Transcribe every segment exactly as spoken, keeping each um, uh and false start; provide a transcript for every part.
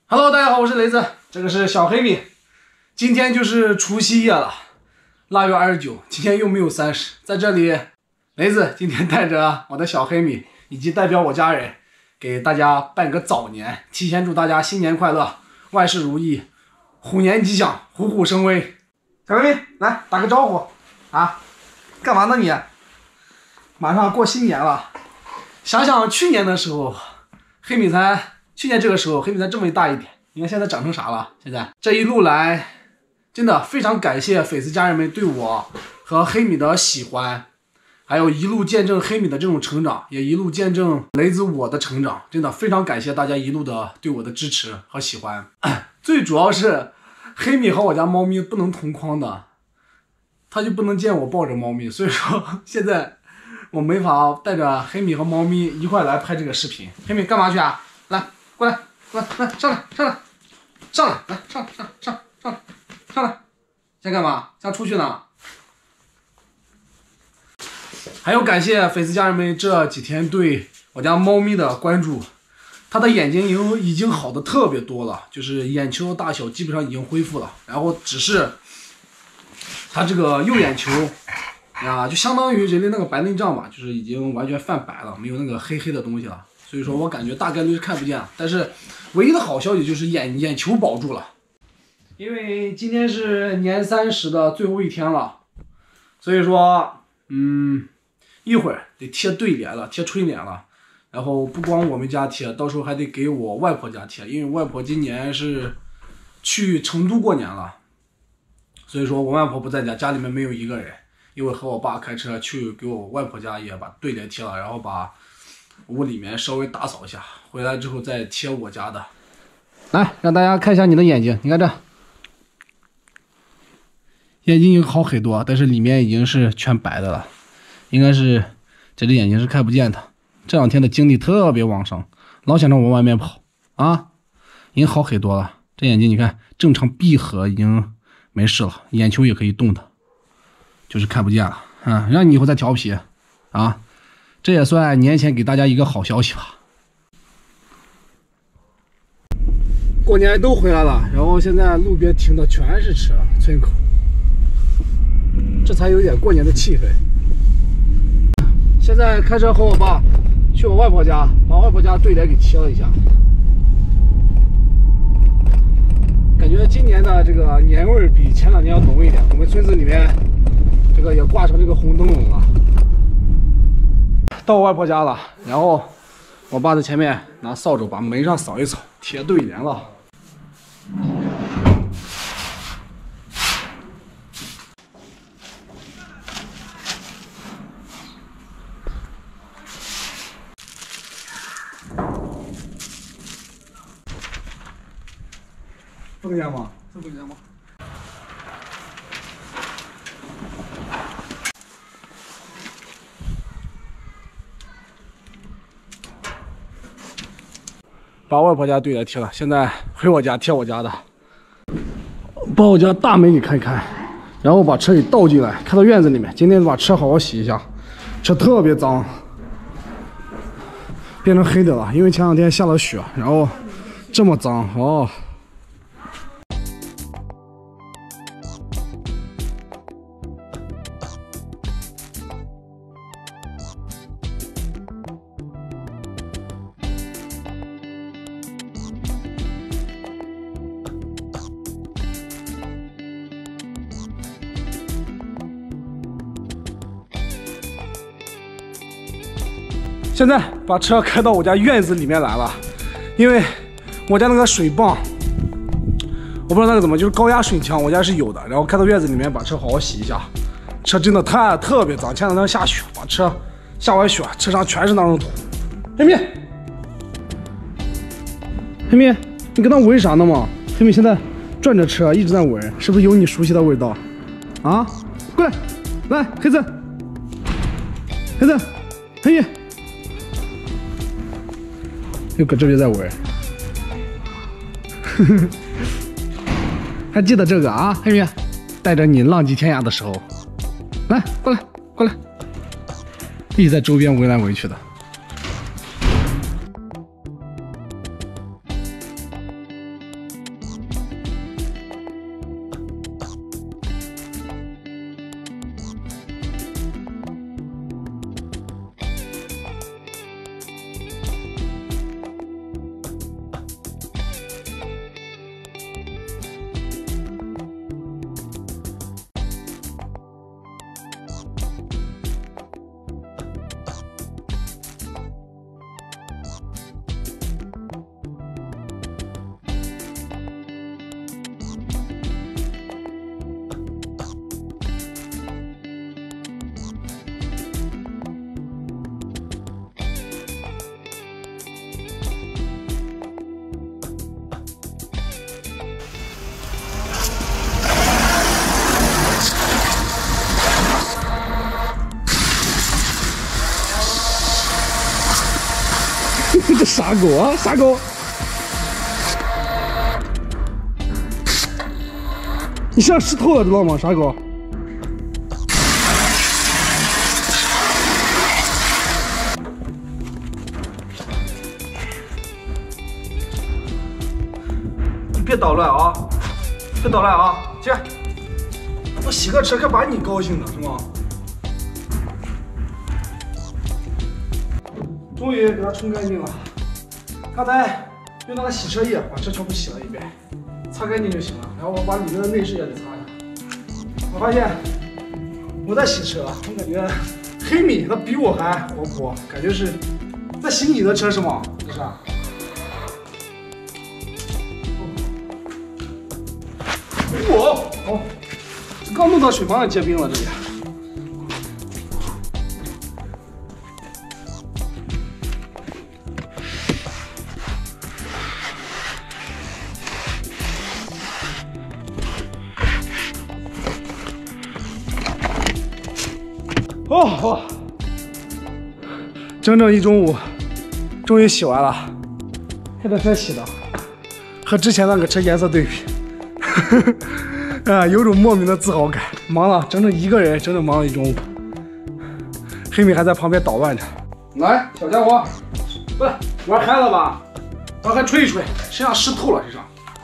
Hello， 大家好，我是雷子，这个是小黑米。今天就是除夕夜了，腊月二十九，今天又没有三十，在这里，雷子今天带着我的小黑米，以及代表我家人，给大家拜个早年，提前祝大家新年快乐，万事如意，虎年吉祥，虎虎生威。小黑米，来打个招呼啊！干嘛呢你？马上过新年了，想想去年的时候，黑米才。去年这个时候，黑米才这么大一点，你看现在长成啥了？现在这一路来，真的非常感谢粉丝家人们对我和黑米的喜欢，还有一路见证黑米的这种成长，也一路见证雷子我的成长，真的非常感谢大家一路的对我的支持和喜欢。最主要是黑米和我家猫咪不能同框的，他就不能见我抱着猫咪，所以说现在我没法带着黑米和猫咪一块来拍这个视频。黑米干嘛去啊？来。过来，过来，来上来，上来，上来，来上上上上来，上来，想干嘛？想出去呢？还有感谢粉丝家人们这几天对我家猫咪的关注，它的眼睛已经已经好的特别多了，就是眼球大小基本上已经恢复了，然后只是它这个右眼球啊，就相当于人类那个白内障吧，就是已经完全泛白了，没有那个黑黑的东西了。所以说我感觉大概率是看不见，但是唯一的好消息就是眼眼球保住了，因为今天是年三十的最后一天了，所以说嗯一会儿得贴对联了，贴春联了，然后不光我们家贴，到时候还得给我外婆家贴，因为外婆今年是去成都过年了，所以说我外婆不在家，家里面没有一个人，一会儿和我爸开车去给我外婆家也把对联贴了，然后把屋里面稍微打扫一下，回来之后再贴我家的。来，让大家看一下你的眼睛，你看这眼睛已经好很多，但是里面已经是全白的了，应该是这只眼睛是看不见的。这两天的精力特别旺盛，老想着往外面跑啊，已经好很多了。这眼睛你看正常闭合已经没事了，眼球也可以动的，就是看不见了啊。让你以后再调皮啊。这也算年前给大家一个好消息吧。过年都回来了，然后现在路边停的全是车，村口，这才有点过年的气氛。现在开车和我爸去我外婆家，把外婆家对联给贴了一下。感觉今年的这个年味儿比前两年要浓一点。我们村子里面这个也挂上这个红灯笼了。到我外婆家了，然后我爸在前面拿扫帚把门上扫一扫，贴对联了。风险吗？是风险吗？把外婆家对联贴了，现在回我家贴我家的，把我家大门给开开，然后把车给倒进来，开到院子里面。今天把车好好洗一下，车特别脏，变成黑的了，因为前两天下了雪，然后这么脏哦。现在把车开到我家院子里面来了，因为我家那个水泵，我不知道那个怎么，就是高压水枪，我家是有的。然后开到院子里面，把车好好洗一下。车真的太特别脏，前两天下雪，把车下完雪，车上全是那种土。黑米，黑米，你跟那闻啥呢嘛？黑米现在转着车一直在闻，是不是有你熟悉的味道？啊，过来，来，黑子，黑子，黑米。又搁这边在闻，还记得这个啊，黑米，带着你浪迹天涯的时候，来，过来，过来，一直在周边闻来闻去的。 个傻狗啊，傻狗！你像湿透了，知道吗，傻狗？你别捣乱啊！别捣乱啊！去，我洗个车可把你高兴的是吗？终于给它冲干净了。刚才用那个洗车液把车全部洗了一遍，擦干净就行了。然后我把里面的内饰也得擦一下。我发现我在洗车，我感觉黑米它比我还活泼，感觉是在洗你的车是吗？这是啊。我哦，刚弄到水房也结冰了，这里。哦哦，整整一中午，终于洗完了。看这车洗的，和之前那个车颜色对比，啊，有种莫名的自豪感。忙了整整一个人，整整忙了一中午。黑米还在旁边捣乱着。来，小家伙，过来，玩嗨了吧？咱还吹一吹，身上湿透了，身上。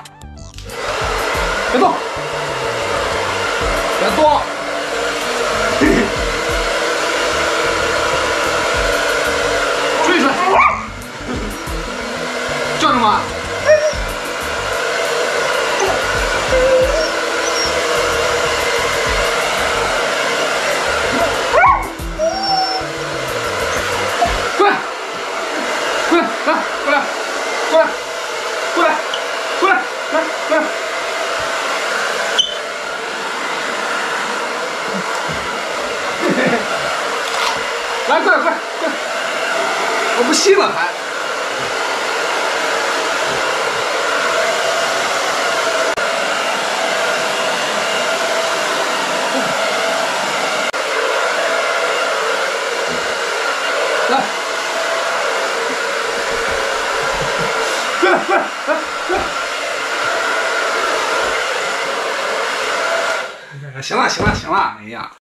别动，别动。吹一吹，叫什么？过来，过来，来，过来，过来，过来，过来，来，来。来，快快快！我不信了还。来，过来过来来来！行了行了行了，哎呀。